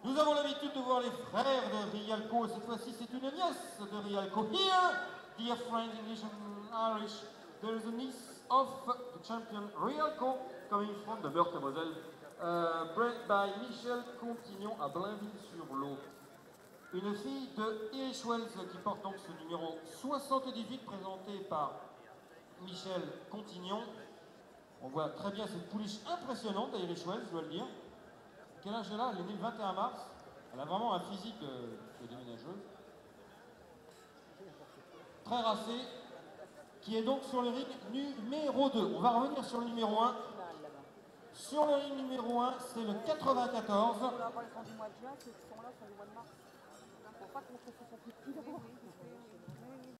Nous avons l'habitude de voir les frères de Rialco. Cette fois-ci, c'est une nièce de Rialco. Here, dear friends, English and Irish, there is a niece of the champion Rialco coming from the Meurthe-et-Moselle, bred by Michel Contignon à Blainville-sur-Lot. Une fille de Irish Wells qui porte donc ce numéro 78 présenté par Michel Contignon. On voit très bien cette pouliche impressionnante d'Irish Wells, je dois le dire. Quel âge elle a? Elle est née le 21 mars. Elle a vraiment un physique de déménageuse. Très racée, qui est donc sur le ring numéro 2. On va revenir sur le numéro 1. Sur le ring numéro 1, c'est le 94. On va parler du mois de juin, ceux qui sont là sont du mois de mars. Pour pas qu'on se fasse plus petit d'abord.